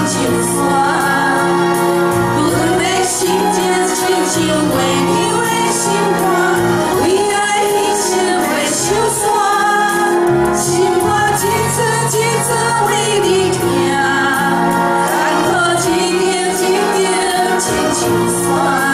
情酸，阮的心间深情为你为心肝，为爱牺牲会心酸，心肝一寸一寸为你疼，干渴一点一点亲像酸。